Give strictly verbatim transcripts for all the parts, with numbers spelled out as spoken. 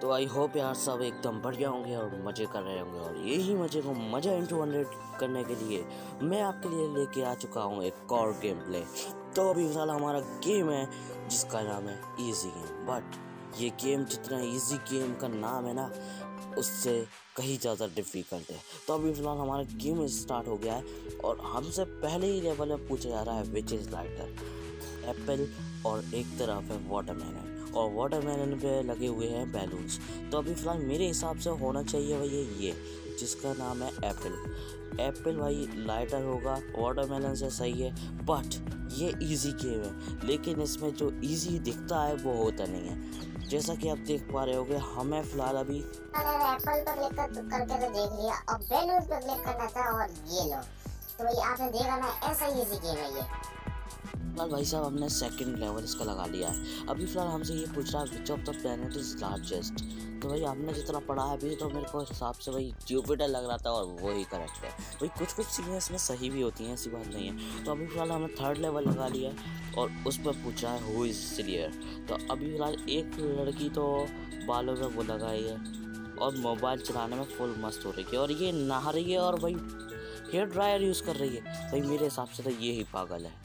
तो I hope यार सब एकदम बढ़िया होंगे और मज़े कर रहे होंगे, और यही मज़े को मज़ा इंटू हंड्रेड करने के लिए मैं आपके लिए लेके आ चुका हूँ एक और गेम प्ले। तो अभी फिलहाल हमारा गेम है जिसका नाम है इजी गेम। बट ये गेम जितना इजी गेम का नाम है ना, उससे कहीं ज़्यादा डिफ़िकल्ट है। तो अभी फ़िलहाल हमारा गेम स्टार्ट हो गया है और हमसे पहले ही लेवल में पूछा जा रहा है विच इज़ लाइटर, एप्पल और एक तरफ है वाटरमेलन, और वाटरमेलन पे लगे हुए हैं बैलून्स। तो अभी फ़िलहाल मेरे हिसाब से होना चाहिए भाई ये जिसका नाम है एप्पल। एप्पल भाई लाइटर होगा, वाटरमेलन से सही है। बट ये इजी गेम है, लेकिन इसमें जो इजी दिखता है वो होता नहीं है। जैसा कि आप देख पा रहे होगे, हमें फ़िलहाल अभी एप्पल पर क्लिक कर, करके तो देख लिया, अब बैलून्स पर क्लिक करना था और ये लो। तो भाई आपने देखा ना, ऐसा इजी गेम है ये। फिलहाल भाई साहब हमने सेकंड लेवल इसका लगा लिया है। अभी फिलहाल हमसे ये पूछ रहा है which of the planet is largest. तो भाई हमने जितना पढ़ा है अभी, तो मेरे को हिसाब से भाई जुपिटर लग रहा था और वो ही करेक्ट है। भाई कुछ कुछ चीज़ें इसमें सही भी होती हैं, ऐसी बात नहीं है। तो अभी फिलहाल हमने थर्ड लेवल लगा लिया है और उस पर पूछा है हु इज़ लियर। तो अभी फिलहाल एक लड़की तो बालों में वो लगाई है और मोबाइल चलाने में फुल मस्त हो रही है, और ये नहा रही है और भाई हेयर ड्रायर यूज़ कर रही है। भाई मेरे हिसाब से तो ये ही पागल है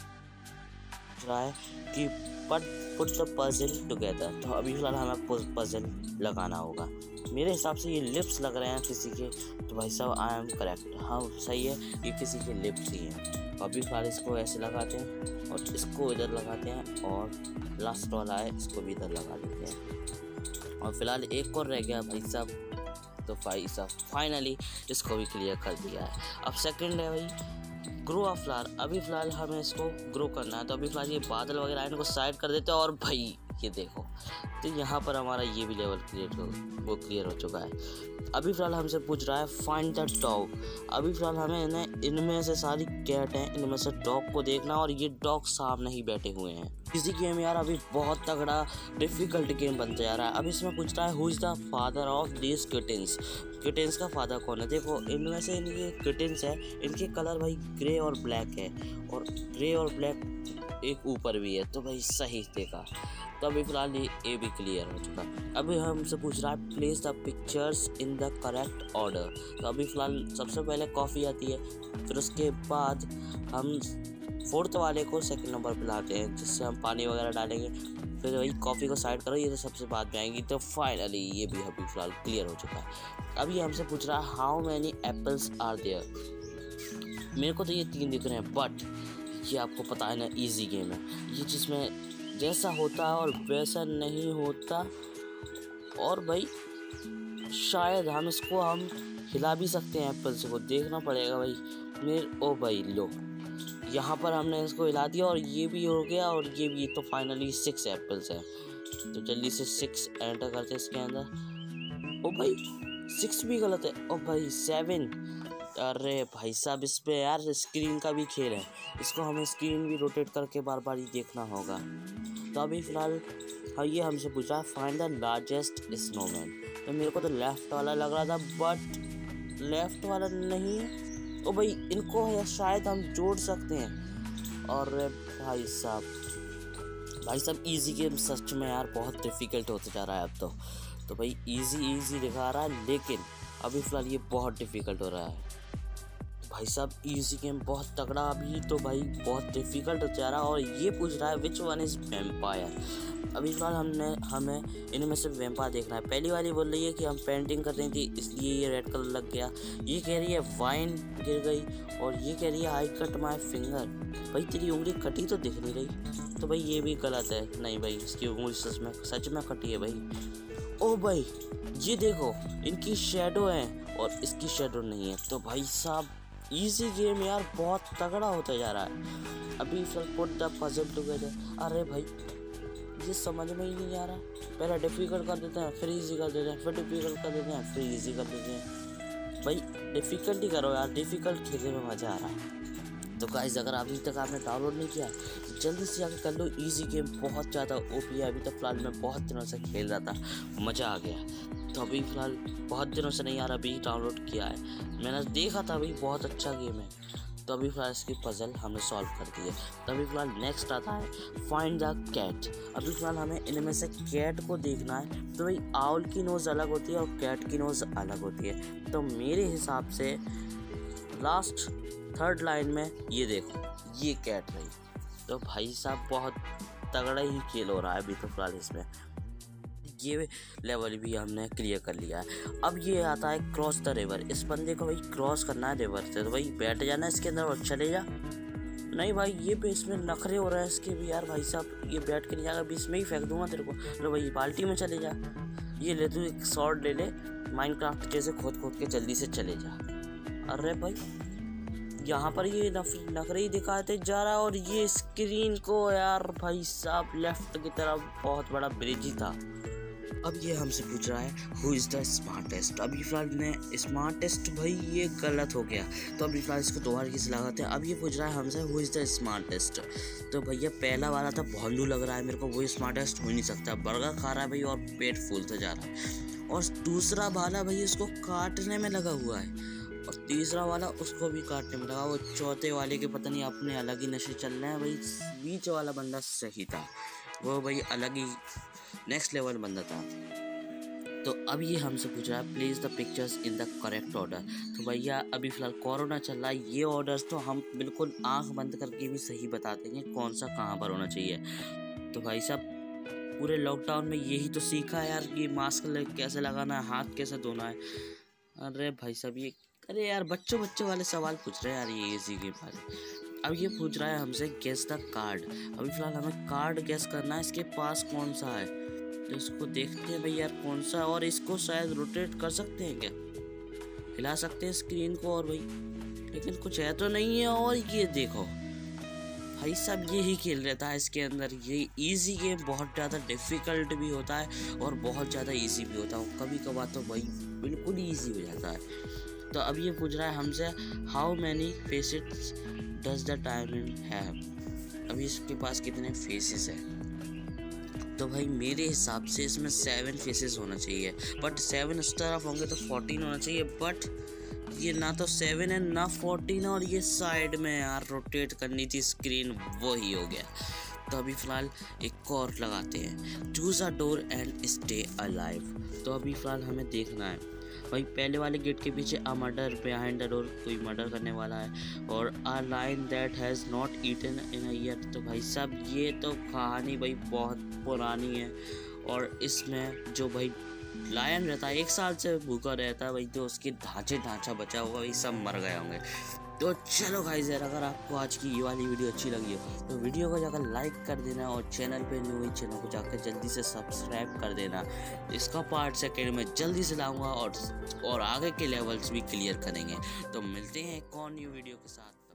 रहा है कि पट पुट द पजल टुगेदर। तो अभी फिलहाल हमें पजल लगाना होगा। मेरे हिसाब से ये लिप्स लग रहे हैं किसी के, तो भाई साहब आई एम करेक्ट। हाँ सही है, ये किसी के लिप्स ही हैं। तो अभी फिलहाल इसको ऐसे लगाते हैं और इसको इधर लगाते हैं, और लास्ट वाला है इसको भी इधर लगा लेते हैं। और फिलहाल एक और रह गया भाई साहब। तो भाई साहब फाइनली इसको भी क्लियर कर दिया है। अब सेकेंड है भाई ग्रो अ फ्लावर। अभी फ़िलहाल हमें इसको ग्रो करना है। तो अभी फ़िलहाल ये बादल वगैरह इनको साइड कर देते हैं, और भाई ये देखो, तो यहाँ पर हमारा ये भी लेवल क्लियर हो वो क्लियर हो चुका है। अभी फ़िलहाल हमसे पूछ रहा है फाइंड द डॉग। अभी फ़िलहाल हमें इन्हें इनमें से सारी कैट हैं, इनमें से डॉग को देखना, और ये डॉग सामने ही बैठे हुए हैं। इसी गेम यार अभी बहुत तगड़ा डिफ़िकल्ट गेम बनता जा रहा है। अब इसमें पूछ रहा है who is the father of this kittens. Kittens का फादर कौन है? देखो इनमें से इनके किटेंस है, इनके कलर भाई ग्रे और ब्लैक है, और ग्रे और ब्लैक एक ऊपर भी है। तो भाई सही देखा। तो अभी फ़िलहाल ये ए भी क्लियर हो चुका। अभी हमसे पूछ रहा है place the pictures in the correct order. तो अभी फ़िलहाल सबसे पहले कॉफ़ी आती है, फिर उसके बाद हम फोर्थ वाले को सेकंड नंबर पे लाते हैं, जिससे हम पानी वगैरह डालेंगे। फिर वही कॉफ़ी को साइड करो, ये तो सबसे बाद में आएंगी। तो फाइनली ये भी अभी फ़िलहाल क्लियर हो चुका है। अभी हमसे पूछ रहा है how many apples are there. मेरे को तो ये तीन दिख रहे हैं, बट ये आपको पता है ना इजी गेम है ये, जिसमें जैसा होता है और वैसा नहीं होता। और भाई शायद हम इसको हम हिला भी सकते हैं, एप्पल्स को देखना पड़ेगा भाई मेरे। ओ भाई लो, यहाँ पर हमने इसको हिला दिया और ये भी हो गया और ये भी। तो फाइनली सिक्स एप्पल्स हैं। तो जल्दी से सिक्स एंटर करते हैं इसके अंदर। ओ भाई सिक्स भी गलत है। ओ भाई सेवन। अरे भाई साहब इस पे यार स्क्रीन का भी खेल है, इसको हमें स्क्रीन भी रोटेट करके बार बार ही देखना होगा। तो अभी फ़िलहाल हाँ ये हमसे पूछ रहा है फाइंड द लार्जेस्ट स्नोमैन। तो मेरे को तो लेफ़्ट वाला लग रहा था, बट लेफ़्ट वाला नहीं है। ओ भाई इनको शायद हम जोड़ सकते हैं। और भाई साहब भाई साहब इजी गेम सच में यार बहुत डिफ़िकल्ट होता जा रहा है अब तो। तो भाई इजी इजी दिखा रहा है, लेकिन अभी फ़िलहाल ये बहुत डिफ़िकल्ट हो रहा है। भाई साहब इजी गेम बहुत तगड़ा अभी तो भाई बहुत डिफ़िकल्ट हो जा रहा है। और ये पूछ रहा है विच वन इज़ वेम्पायर। अभी फ़िलहाल हमने हमें इनमें से वेम्पायर देखना है। पहली वाली बोल रही है कि हम पेंटिंग कर रही थी इसलिए ये रेड कलर लग गया। ये कह रही है वाइन गिर गई, और ये कह रही है आई कट माई फिंगर। भाई तेरी उंगली कटी तो दिख नहीं रही। तो भाई ये भी गलत है। नहीं भाई इसकी उंगली सच में सच में कटी है भाई। ओ भाई ये देखो इनकी शेडो है और इसकी शेडो नहीं है। तो भाई साहब इजी गेम यार बहुत तगड़ा होता जा रहा है। अभी फिर पुट द पजल टुगेदर। अरे भाई ये समझ में ही नहीं आ रहा। पहले डिफ़िकल्ट कर देते हैं, फिर इजी कर देते हैं, फिर डिफ़िकल्ट कर देते हैं, फिर इजी कर देते हैं। भाई डिफ़िकल्ट ही करो यार, डिफ़िकल्ट खेलने में मज़ा आ रहा है। तो गाइस अगर अभी तक आपने डाउनलोड नहीं किया तो जल्दी से जाकर कर लो। इजी गेम बहुत ज़्यादा ओपी है। अभी तक फ़िलहाल मैं बहुत दिनों से खेल रहा था, मज़ा आ गया। तो अभी फ़िलहाल बहुत दिनों से नहीं यार अभी डाउनलोड किया है, मैंने देखा था भाई बहुत अच्छा गेम है। तो अभी फिलहाल इसकी पजल हमने सॉल्व कर दी है। तो अभी फिलहाल नेक्स्ट आता है फाइंड द कैट। अभी फिलहाल हमें इनमें से कैट को देखना है। तो भाई आउल की नोज़ अलग होती है और कैट की नोज़ अलग होती है। तो मेरे हिसाब से लास्ट थर्ड लाइन में ये देखो, ये कैट रही। तो भाई साहब बहुत तगड़ा ही खेल हो रहा है अभी तो फिलहाल इसमें। ये लेवल भी हमने क्लियर कर लिया है। अब ये आता है क्रॉस द रिवर। इस बंदे को भाई क्रॉस करना है रिवर से। तो भाई बैठ जाना इसके अंदर और चले जा। नहीं भाई ये भी इसमें नखरे हो रहे हैं इसके भी यार। भाई साहब ये बैठ के नहीं जाएगा, अभी इसमें ही फेंक दूंगा तेरे को। लो भाई बाल्टी में चले जा। ये ले तू एक शॉट ले ले, माइनक्राफ्ट जैसे खोद खोद के जल्दी से चले जा। अरे भाई यहाँ पर ये नखरे ही दिखाते जा रहा है। और ये स्क्रीन को यार भाई साहब लेफ्ट की तरफ बहुत बड़ा ब्रिज ही था। अब ये हमसे पूछ रहा है हु इज़ द स्मार्टेस्ट। अभी फिलहाल ने स्मार्टेस्ट भाई ये गलत हो गया। तो अभी फिलहाल इसको दोबारा किस लगाते हैं। अब ये पूछ रहा है हमसे हु इज़ द स्मार्टेस्ट। तो भैया पहला वाला था भोंदू लग रहा है मेरे को, वो स्मार्टेस्ट हो नहीं सकता। बर्गर खा रहा है भाई और पेट फूलता जा रहा है। और दूसरा वाला भाई उसको काटने में लगा हुआ है और तीसरा वाला उसको भी काटने में लगा। वो चौथे वाले के पता नहीं अपने अलग ही नशे चल रहे हैं भाई। बीच वाला बंदा सही था, वो भाई अलग ही नेक्स्ट लेवल बंदा था। तो अब ये हमसे पूछ रहा है place the pictures in the correct order. तो भैया अभी फ़िलहाल कोरोना चल रहा है, ये ऑर्डर्स तो हम बिल्कुल आंख बंद करके भी सही बता देंगे कौन सा कहाँ पर होना चाहिए। तो भाई साहब पूरे लॉकडाउन में यही तो सीखा है यार कि मास्क कैसे लगाना है, हाथ कैसे धोना है। अरे भाई साहब ये अरे यार बच्चों बच्चों वाले सवाल पूछ रहे हैं यार ये इजी गेम वाले। अब ये पूछ रहा है हमसे गेस द कार्ड। अभी फ़िलहाल हमें कार्ड गेस करना है, इसके पास कौन सा है। तो इसको देखते हैं भाई यार कौन सा। और इसको शायद रोटेट कर सकते हैं क्या, हिला सकते हैं स्क्रीन को और भाई, लेकिन कुछ है तो नहीं है। और ये देखो भाई साहब यही खेल रहता है इसके अंदर। ये इजी गेम बहुत ज़्यादा डिफ़िकल्ट भी होता है और बहुत ज़्यादा इजी भी होता है। कभी कभार तो भाई बिल्कुल ही ईजी हो जाता है। तो अब ये पूछ रहा है हमसे how many faces does the diamond have. अभी इसके पास कितने फेसेस हैं। तो भाई मेरे हिसाब से इसमें सेवन फेसेस होना चाहिए, बट सेवन इस तरफ होंगे तो फोर्टीन होना चाहिए। बट ये ना तो सेवन है ना फोर्टीन है। और ये साइड में यार रोटेट करनी थी स्क्रीन, वो ही हो गया। तो अभी फ़िलहाल एक और लगाते हैं choose a door and stay alive. तो अभी फ़िलहाल हमें देखना है भाई पहले वाले गेट के पीछे a murder behind the door, कोई मर्डर करने वाला है। और a lion that has not eaten in a year. तो भाई साहब ये तो कहानी भाई बहुत पुरानी है। और इसमें जो भाई लायन रहता है एक साल से भूखा रहता है भाई, तो उसके ढांचे ढांचा बचा हुआ भाई सब मर गए होंगे। तो चलो गाइस यार अगर आपको आज की ये वाली वीडियो अच्छी लगी हो तो वीडियो को जाकर लाइक कर देना और चैनल पे न्यू हुई चैनल को जाकर जल्दी से सब्सक्राइब कर देना। इसका पार्ट सेकेंड में जल्दी से लाऊंगा और और आगे के लेवल्स भी क्लियर करेंगे। तो मिलते हैं एक और न्यू वीडियो के साथ।